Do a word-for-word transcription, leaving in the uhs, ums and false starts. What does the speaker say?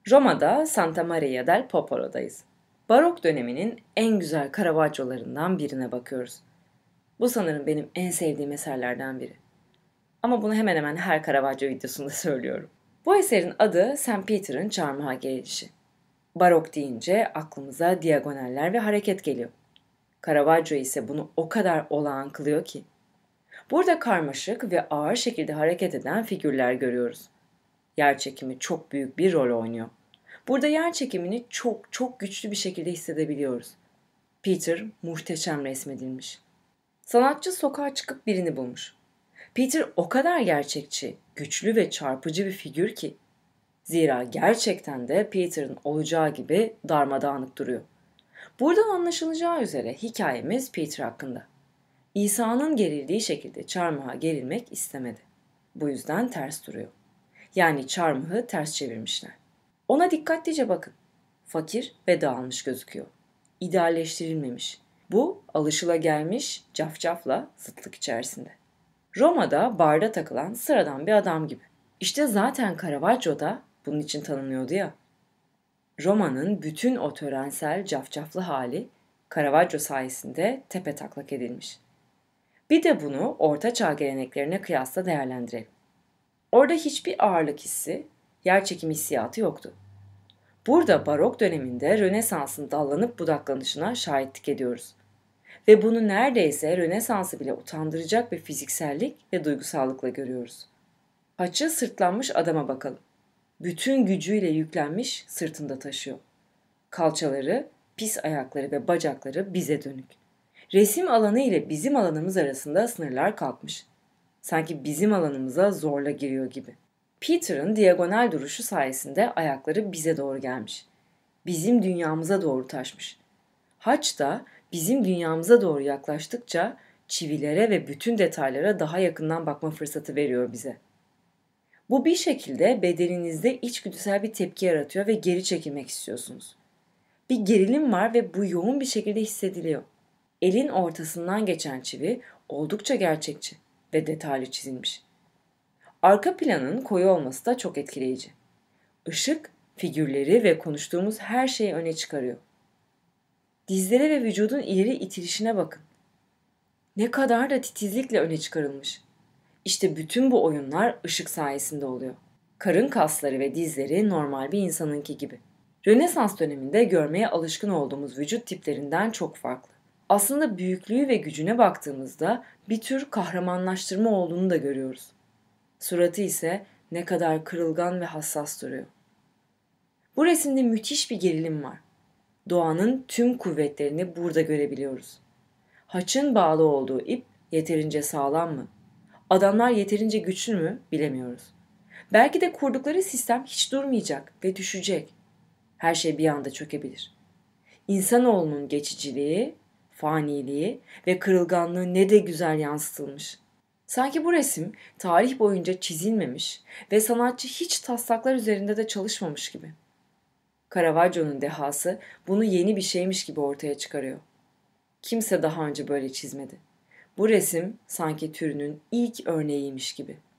Roma'da Santa Maria del Popolo'dayız. Barok döneminin en güzel Caravaggio'larından birine bakıyoruz. Bu sanırım benim en sevdiğim eserlerden biri. Ama bunu hemen hemen her Caravaggio videosunda söylüyorum. Bu eserin adı Saint Peter'ın çarmıha gerilişi. Barok deyince aklımıza diagonaller ve hareket geliyor. Caravaggio ise bunu o kadar olağan kılıyor ki. Burada karmaşık ve ağır şekilde hareket eden figürler görüyoruz. Yerçekimi çok büyük bir rol oynuyor. Burada yer çekimini çok çok güçlü bir şekilde hissedebiliyoruz. Peter muhteşem resmedilmiş. Sanatçı sokağa çıkıp birini bulmuş. Peter o kadar gerçekçi, güçlü ve çarpıcı bir figür ki. Zira gerçekten de Peter'ın olacağı gibi darmadağınık duruyor. Buradan anlaşılacağı üzere hikayemiz Peter hakkında. İsa'nın gerildiği şekilde çarmıha gerilmek istemedi. Bu yüzden ters duruyor. Yani çarmıhı ters çevirmişler. Ona dikkatlice bakın. Fakir ve dağılmış gözüküyor. İdealleştirilmemiş. Bu alışılagelmiş cafcafla zıtlık içerisinde. Roma'da barda takılan sıradan bir adam gibi. İşte zaten Caravaggio da bunun için tanınıyordu ya. Roma'nın bütün o törensel cafcaflı hali Caravaggio sayesinde tepetaklak edilmiş. Bir de bunu Ortaçağ geleneklerine kıyasla değerlendirelim. Orada hiçbir ağırlık hissi, yerçekim hissiyatı yoktu. Burada barok döneminde Rönesans'ın dallanıp budaklanışına şahitlik ediyoruz. Ve bunu neredeyse Rönesans'ı bile utandıracak bir fiziksellik ve duygusallıkla görüyoruz. Haçı sırtlanmış adama bakalım. Bütün gücüyle yüklenmiş sırtında taşıyor. Kalçaları, pis ayakları ve bacakları bize dönük. Resim alanı ile bizim alanımız arasında sınırlar kalkmış. Sanki bizim alanımıza zorla giriyor gibi. Peter'ın diagonal duruşu sayesinde ayakları bize doğru gelmiş. Bizim dünyamıza doğru taşmış. Haç da bizim dünyamıza doğru yaklaştıkça çivilere ve bütün detaylara daha yakından bakma fırsatı veriyor bize. Bu bir şekilde bedeninizde içgüdüsel bir tepki yaratıyor ve geri çekilmek istiyorsunuz. Bir gerilim var ve bu yoğun bir şekilde hissediliyor. Elin ortasından geçen çivi oldukça gerçekçi ve detaylı çizilmiş. Arka planın koyu olması da çok etkileyici. Işık, figürleri ve konuştuğumuz her şeyi öne çıkarıyor. Dizlere ve vücudun ileri itilişine bakın. Ne kadar da titizlikle öne çıkarılmış. İşte bütün bu oyunlar ışık sayesinde oluyor. Karın kasları ve dizleri normal bir insanınki gibi. Rönesans döneminde görmeye alışkın olduğumuz vücut tiplerinden çok farklı. Aslında büyüklüğü ve gücüne baktığımızda bir tür kahramanlaştırma olduğunu da görüyoruz. Suratı ise ne kadar kırılgan ve hassas duruyor. Bu resimde müthiş bir gerilim var. Doğanın tüm kuvvetlerini burada görebiliyoruz. Haçın bağlı olduğu ip yeterince sağlam mı? Adamlar yeterince güçlü mü bilemiyoruz. Belki de kurdukları sistem hiç durmayacak ve düşecek. Her şey bir anda çökebilir. İnsanoğlunun geçiciliği, faniliği ve kırılganlığı ne de güzel yansıtılmış. Sanki bu resim tarih boyunca çizilmemiş ve sanatçı hiç taslaklar üzerinde de çalışmamış gibi. Caravaggio'nun dehası bunu yeni bir şeymiş gibi ortaya çıkarıyor. Kimse daha önce böyle çizmedi. Bu resim sanki türünün ilk örneğiymiş gibi.